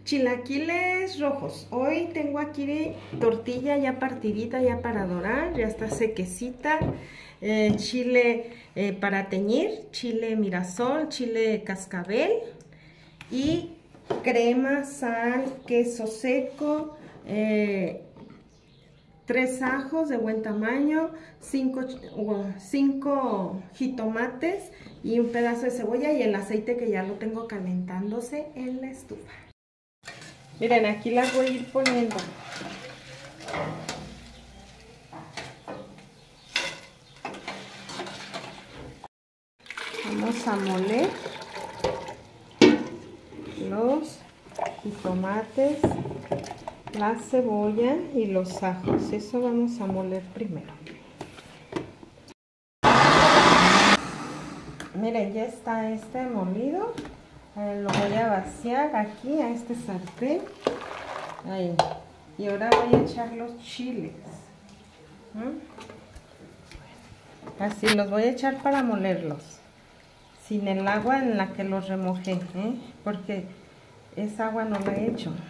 Chilaquiles rojos. Hoy tengo aquí tortilla ya partidita, ya para dorar, ya está sequecita. Chile para teñir, chile mirasol, chile cascabel y crema, sal, queso seco, 3 ajos de buen tamaño, 5 jitomates y un pedazo de cebolla y el aceite que ya lo tengo calentándose en la estufa. Miren, aquí las voy a ir poniendo. Vamos a moler los jitomates, la cebolla y los ajos. Eso vamos a moler primero. Miren, ya está este molido. Lo voy a vaciar aquí a este sartén. Ahí. Y ahora voy a echar los chiles. Así los voy a echar para molerlos. Sin el agua en la que los remojé, porque esa agua no la he hecho.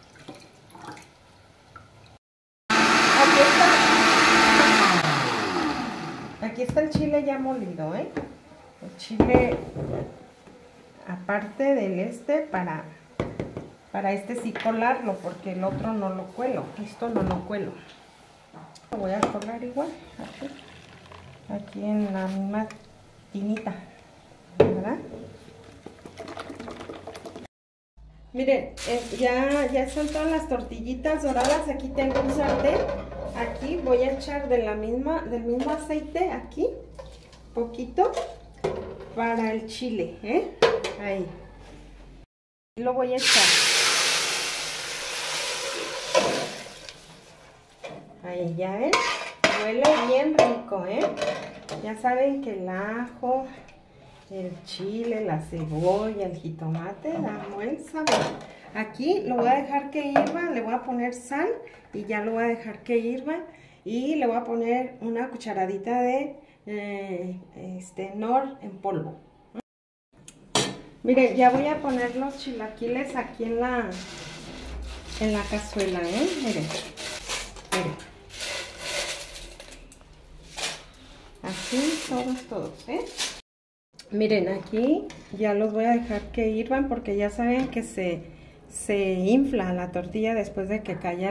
Aquí está el chile ya molido, El chile aparte del para este sí colarlo, porque el otro no lo cuelo. Esto no lo cuelo. Lo voy a colar igual, aquí en la misma tinita, ¿verdad? Miren, ya están todas las tortillitas doradas. Aquí tengo un sartén. Aquí voy a echar del mismo aceite, aquí, poquito, para el chile, Ahí. Lo voy a echar. Ahí, ya ven. Huele bien rico, Ya saben que el ajo, el chile, la cebolla, el jitomate da buen sabor. Aquí lo voy a dejar que hirva, le voy a poner sal y ya lo voy a dejar que hirva. Y le voy a poner una cucharadita de Knorr en polvo. Miren, ya voy a poner los chilaquiles aquí en la cazuela, Miren. Así, todos, Miren, aquí ya los voy a dejar que hirvan porque ya saben que se infla la tortilla después de que cae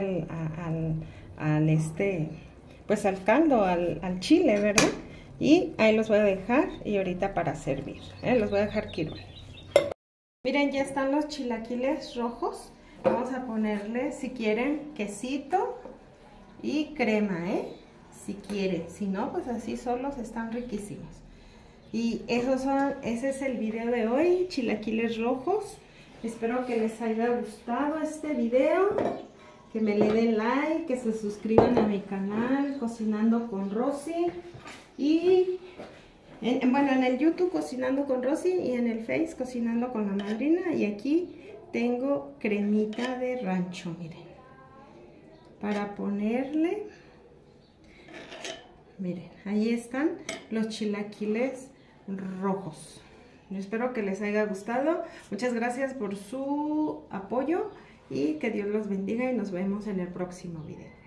pues al caldo, al chile, ¿verdad? Y ahí los voy a dejar y ahorita para servir, los voy a dejar que hirvan. Miren, ya están los chilaquiles rojos. Vamos a ponerle, si quieren, quesito y crema, si quieren. Si no, pues así solos están riquísimos. Y ese es el video de hoy, chilaquiles rojos. Espero que les haya gustado este video, que me le den like, que se suscriban a mi canal Cocinando con Rosy y en el YouTube Cocinando con Rosy y en el Face Cocinando con la Madrina. Y aquí tengo cremita de rancho, miren, para ponerle. Miren, ahí están los chilaquiles rojos. Yo espero que les haya gustado. Muchas gracias por su apoyo y que Dios los bendiga y nos vemos en el próximo video.